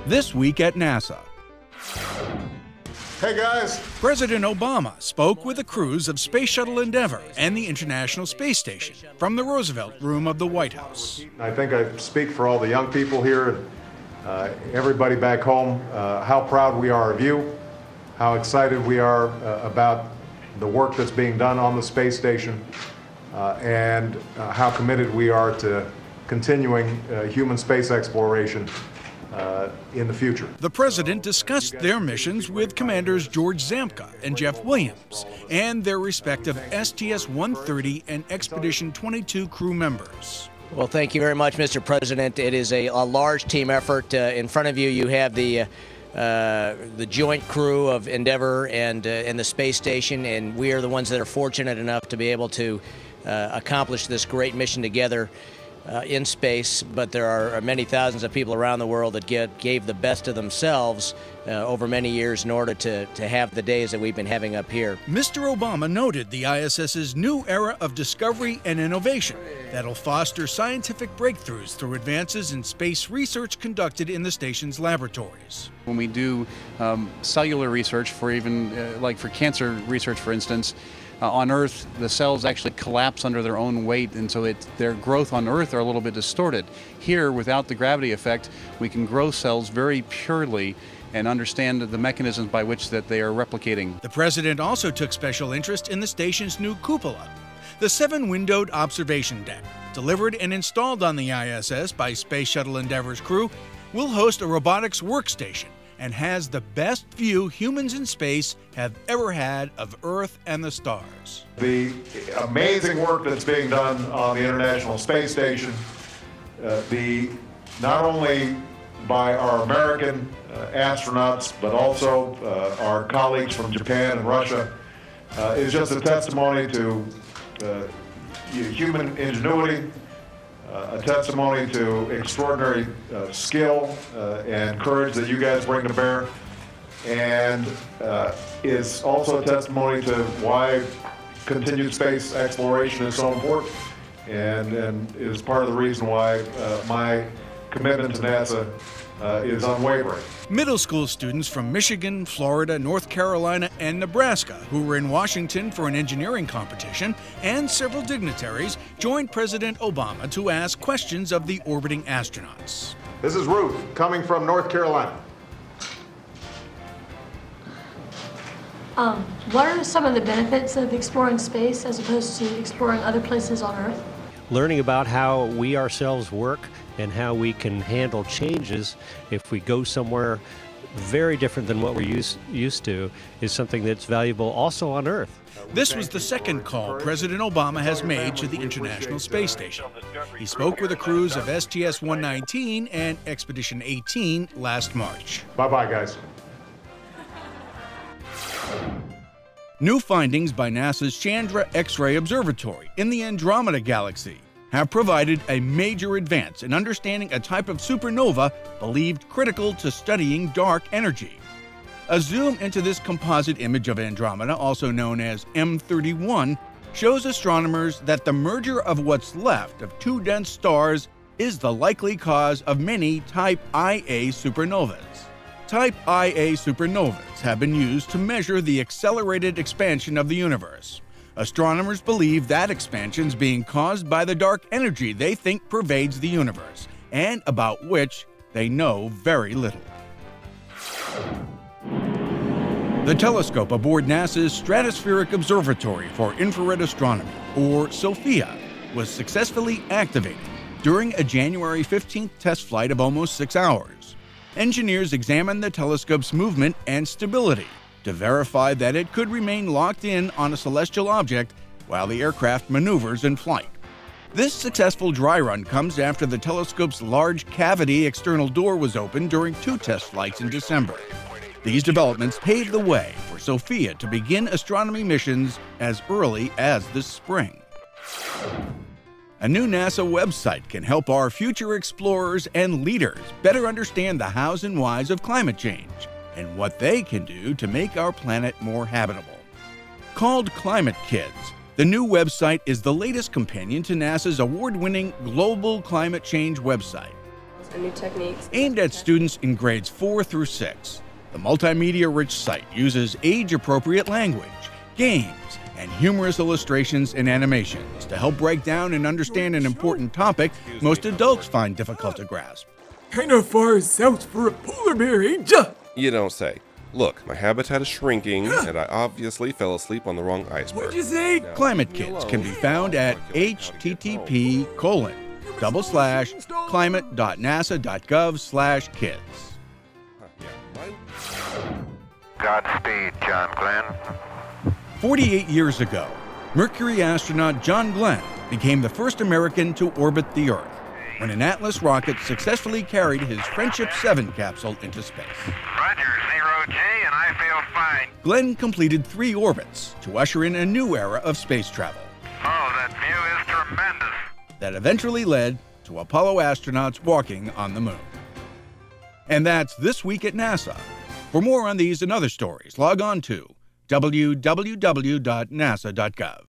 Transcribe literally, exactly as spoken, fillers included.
This week at NASA. Hey guys! President Obama spoke with the crews of Space Shuttle Endeavour and the International Space Station from the Roosevelt Room of the White House. I think I speak for all the young people here and uh, everybody back home, uh, how proud we are of you, how excited we are uh, about the work that's being done on the space station, uh, and uh, how committed we are to continuing uh, human space exploration Uh, in the future. The president discussed their missions with Commanders George Zamka and Jeff Williams and their respective S T S one thirty and Expedition twenty-two crew members. Well, thank you very much, Mister President. It is a, a large team effort. Uh, in front of you, you have the uh, uh, the joint crew of Endeavour and, uh, and the space station, and we are the ones that are fortunate enough to be able to uh, accomplish this great mission together. Uh, in space, but there are many thousands of people around the world that get, gave the best of themselves uh, over many years in order to, to have the days that we've been having up here. Mister Obama noted the I S S's new era of discovery and innovation that'll foster scientific breakthroughs through advances in space research conducted in the station's laboratories. When we do um, cellular research for even, uh, like for cancer research, for instance, Uh, on Earth, the cells actually collapse under their own weight, and so it, their growth on Earth are a little bit distorted. Here, without the gravity effect, we can grow cells very purely and understand the mechanisms by which that they are replicating. The president also took special interest in the station's new cupola, the seven-windowed observation deck. Delivered and installed on the I S S by Space Shuttle Endeavour's crew, will host a robotics workstation and has the best view humans in space have ever had of Earth and the stars. The amazing work that's being done on the International Space Station, uh, the, not only by our American uh, astronauts, but also uh, our colleagues from Japan and Russia, uh, is just a testimony to uh, human ingenuity, Uh, a testimony to extraordinary uh, skill uh, and courage that you guys bring to bear, and uh, is also a testimony to why continued space exploration is so important, and, and is part of the reason why uh, my commitment to NASA uh, is unwavering. Middle school students from Michigan, Florida, North Carolina, and Nebraska, who were in Washington for an engineering competition, and several dignitaries joined President Obama to ask questions of the orbiting astronauts. This is Ruth, coming from North Carolina. Um, what are some of the benefits of exploring space as opposed to exploring other places on Earth? Learning about how we ourselves work and how we can handle changes if we go somewhere very different than what we're used, used to is something that's valuable also on Earth. This was the second call President Obama has made to the International Space Station. He spoke with the crews of S T S one nineteen and Expedition eighteen last March. Bye-bye, guys. New findings by NASA's Chandra X-ray Observatory in the Andromeda Galaxy have provided a major advance in understanding a type of supernova believed critical to studying dark energy. A zoom into this composite image of Andromeda, also known as M thirty-one, shows astronomers that the merger of what's left of two dense stars is the likely cause of many Type I A supernovas. Type I A supernovas have been used to measure the accelerated expansion of the universe. Astronomers believe that expansion is being caused by the dark energy they think pervades the universe, and about which they know very little. The telescope aboard NASA's Stratospheric Observatory for Infrared Astronomy, or SOPHIA, was successfully activated during a January fifteenth test flight of almost six hours. Engineers examined the telescope's movement and stability to verify that it could remain locked in on a celestial object while the aircraft maneuvers in flight. This successful dry run comes after the telescope's large cavity external door was opened during two test flights in December. These developments paved the way for SOPHIA to begin astronomy missions as early as this spring. A new NASA website can help our future explorers and leaders better understand the hows and whys of climate change and what they can do to make our planet more habitable. Called Climate Kids, the new website is the latest companion to NASA's award-winning Global Climate Change website. and new techniques. Aimed at students in grades four through six, the multimedia-rich site uses age-appropriate language, games, and humorous illustrations and animations to help break down and understand an important topic most adults find difficult to grasp. Kinda far south for a polar bear, ain't ya? You don't say. Look, my habitat is shrinking, and I obviously fell asleep on the wrong iceberg. What'd you say? Now, Climate Kids can be found at http colon double slash climate.nasa.gov slash kids. Godspeed, John Glenn. forty-eight years ago, Mercury astronaut John Glenn became the first American to orbit the Earth when an Atlas rocket successfully carried his Friendship seven capsule into space. Roger, zero G, and I feel fine. Glenn completed three orbits to usher in a new era of space travel Oh, that view is tremendous. that eventually led to Apollo astronauts walking on the moon. And that's This Week at NASA. For more on these and other stories, log on to w w w dot nasa dot gov.